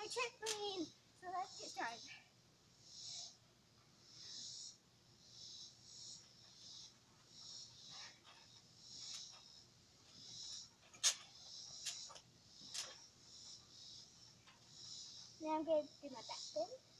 trampoline. So let's get started. Now I'm going to do my back bend.